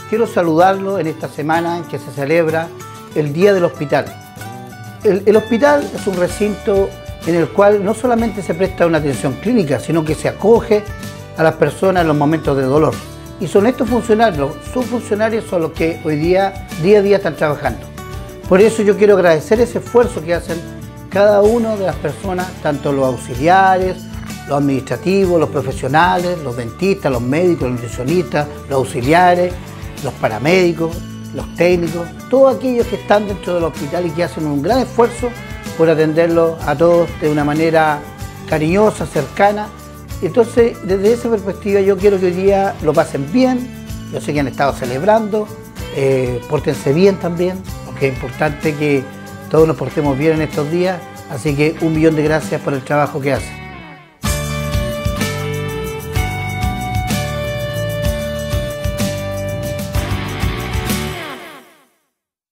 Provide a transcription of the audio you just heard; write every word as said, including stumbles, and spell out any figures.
Quiero saludarlo en esta semana en que se celebra el Día del Hospital. El, el hospital es un recinto en el cual no solamente se presta una atención clínica, sino que se acoge a las personas en los momentos de dolor. Y son estos funcionarios, sus funcionarios son los que hoy día, día a día están trabajando. Por eso yo quiero agradecer ese esfuerzo que hacen cada una de las personas, tanto los auxiliares, los administrativos, los profesionales, los dentistas, los médicos, los nutricionistas, los auxiliares, los paramédicos, los técnicos, todos aquellos que están dentro del hospital y que hacen un gran esfuerzo por atenderlos a todos de una manera cariñosa, cercana. Entonces, desde esa perspectiva yo quiero que hoy día lo pasen bien. Yo sé que han estado celebrando, eh, pórtense bien también, porque es importante que todos nos portemos bien en estos días, así que un millón de gracias por el trabajo que hacen.